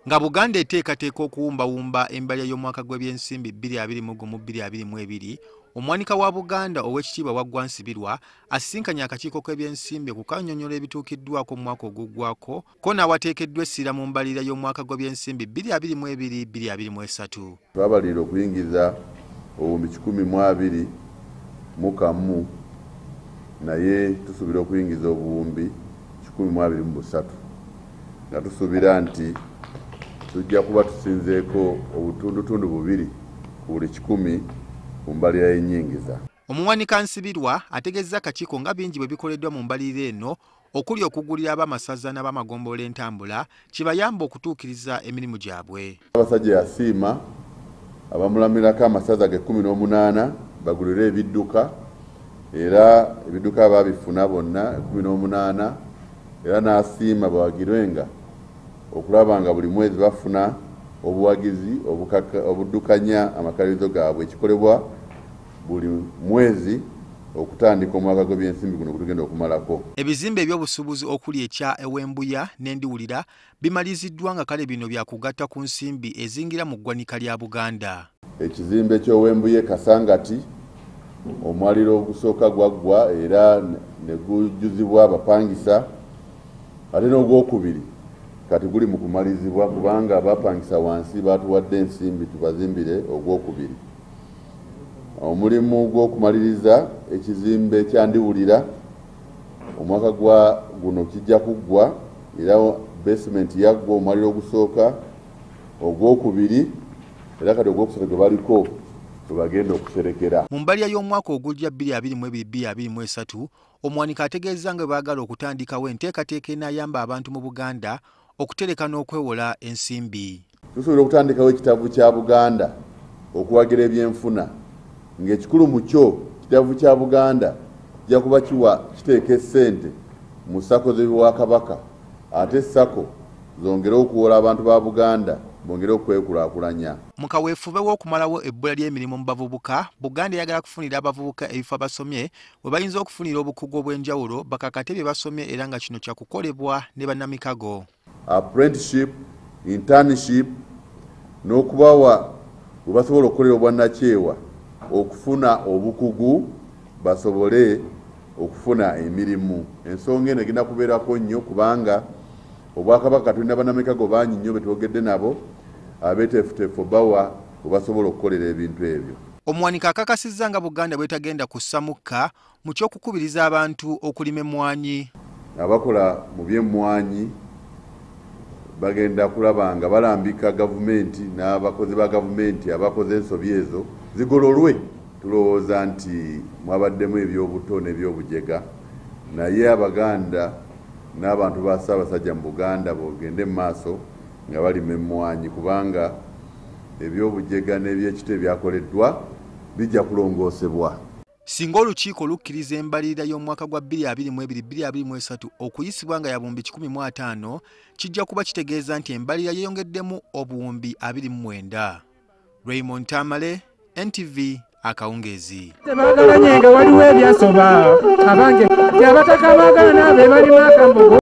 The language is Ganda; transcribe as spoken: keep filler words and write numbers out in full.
nga Buganda eteekateeka okuwumbawumba embalirira y'omwaka gw'ebyensimbi bbiri abiri mu gumu bbiri abiri mu ebiri, omuwanika wa Buganda oweekitiibwa Waggwa Nsibirwa asisinkanye akakiiko k'ebyensimbi okukannyonnyola ebituukiddwako mu mwaka oguggwako ko n'awateekeddwa essira mu mbalirira y'omwaka gw'ebyensimbi bbiri abiri mu ebiri bbiri abiri mu esatu. Twabalira okuyingiza obuwumbi kikumi mu abiri mu kamu naye tusuubira okuyingiza obuwumbi kikumi mu abiri mu busatu nga tusuubira nti tujja kuba tusinzeeko obutundutundu bubiri ku buli kikumi ku mbalirira y'ennyingiza. Omuwanika Nsibirwa ategeezza akakiiko nga bingi bwe bikoleddwa mu mbalirira eno okuli okugulira ab'amasaza n'ab'amagombolola entambula kibayamba okutuukiriza emirimu gyabwe. Abasajja yasiima abamulamirako amasaza ge kkumi n'omunaana bagulire ebidduka era ebidduka baabifuna bonna kkumi n'omunaana era n'asiima bawagirwenga okulaba nga buli mwezi bafuna obuwagizi obuddukanya amakalirizo gaabwe ekikolebwa buli mwezi okutandika omwaka gw'ebyensimbi guno gutugenda okumalako. Ebizimbe eby'obusuubuzi okuli ekya ewembuya n'endiwulira bimaliziddwa nga kale bino byakugatta ku nsimbi ezingira mu ggwanika lya Buganda. Ekizimbe ky'owembuye Kasangati omwaliro ogusooka gwaggwa era ne gujjuzibwa abapangisa ate n'ogwokubiri kati guli mu kumalizibwa kubanga abapangisa wansi batuwadde ensimbi tubazimbire ogwokubiri. Omulimu gw'okumaliriza ekizimbe kyandiwulira omwaka gwa guno kijja kuggwa era basement yaggwa omwaliro ogusooka ogwokubiri era kati ogwokusatu gwe baliko tubagenda okuserekera. Mu mbalirira y'omwaka ogujja bbiri abiri mu ebiri bbiri abiri mu esatu omuwanika ategeeza nga baagala okutandikawo enteekateeka enayamba abantu mu Buganda okutereka n'okwewola ensimbi. Tusobola okutandikawo ekitabo kya Buganda okuwagira ebyenfuna ng'ekikulu mu kyo ekitabo kya Buganda kijja kuba kiwa kiteeka essente mu ssako z'Obwakabaka ate ssako zongere okuwola abantu ba Buganda bongere okwekulaakulanya. Mu kaweefube w'okumalawo ebbula ly'emirimu mu bavubuka, Buganda eyagala kufunira abavubuka ebifo abasomye bwe bayinza okufunira obukugu obw'enjawulo bakakate bye basomye era nga kino kya kukolebwa ne bannamikago. Apprenticeship, internship n'okubawa bwe basobola okukolera obwannakyewa okufuna obukugu basobole okufuna emirimu. Ensonga eno egenda kubeerako nnyo kubanga Obwakabaka tulina bannamikago bangi nnyo betwogedde nabo abeeteefuteefu bawa bwe basobola okukolera ebintu ebyo. Omuwanika akakasizza nga Buganda bwetagenda kussa mukka mu ky'okukubiriza abantu okulima emmwaanyi. Abakola mu by'emmwaanyi bagenda kulaba nga balambika gavumenti n'abakozi ba gavumenti abakoze ensobi ezo zigololwe. Tulowooza nti mwabaddemu ebyobuto n'ebyobujega naye Abaganda n'abantu ba Ssaabasajja mu Buganda bogende mu maaso nga balima emmwaanyi kubanga ebyobujega n'ebyekito ebyakoleddwa bijja kulongoosebwa. Singa olukiiko lukkiriza embalirira y'omwaka gwa bbiri abiri mu ebiri bbiri abiri mu esatu okuyisibwa nga yabumbi kikumi mu ataano kijja kuba kitegeeza nti embalirira yeeyongeddemu obuwumbi abiri mu mwenda. Raymond Tamale, N T V, Akawungeezi. Tebaagala nyenga waliwo ebyasoba abange abataka baagala n'abe balimu akambugu.